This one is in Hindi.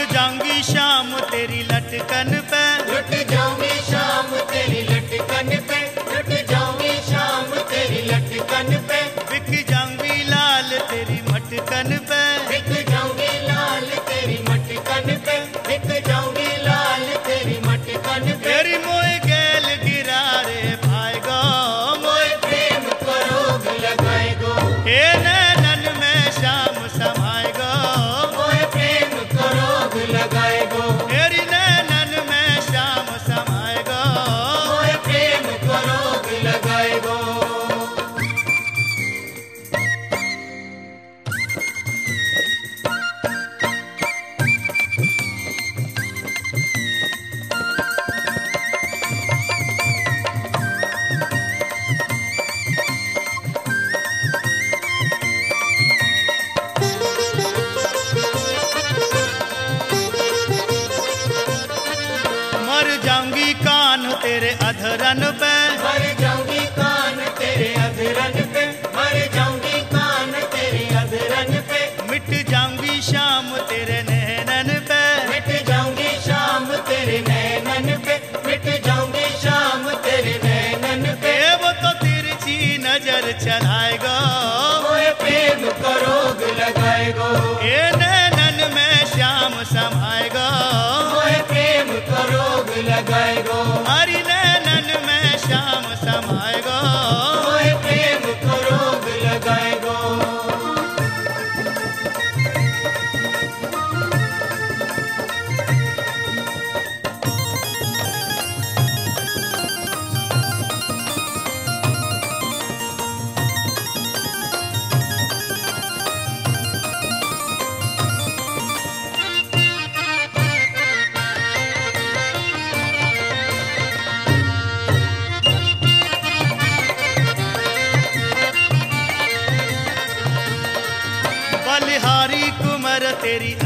जाऊंगी शाम तेरी लटकन पे, लुट जाऊंगी शाम तेरी लटकन पे, लुट जाऊंगी शाम तेरी लटकन पे, बिक जाऊंगी लाल तेरी मटकन पे, बिक जाऊंगी लाल तेरी मटकन पे, बिक जाऊंगी लाल तेरी मटकन पे। तेरी मोए गैल गिरा रे भाईगो, मोए प्रेम को रोग लगाएगो, ए नैनन में शाम समाएगो, मोए प्रेम को रोग लगाएगो, तेरी नैनन में शाम समाएगो। मोए प्रेम को रोग लगाएगो। मर जाऊंगी कान तेरे अधरन पे, मर जाऊंगी कान तेरे अधरन पे, मर जाऊंगी कान तेरे अधरन पे, मिट जाऊंगी शाम तेरे नैनन पे, मिट जाऊंगी शाम तेरे नैनन पे, मिट जाऊंगी शाम तेरे नैनन पे। ए वो तो तिरछी नजर चलाएगा, मोए प्रेम को रोग लगाएगो, ए नैनन में शाम समाएगा, मोए प्रेम को रोग लगाएगो, हरी नैनन में शाम समाएगा। मोए प्रेम को रोग लगाएगो। बलिहारी कुमर तेरी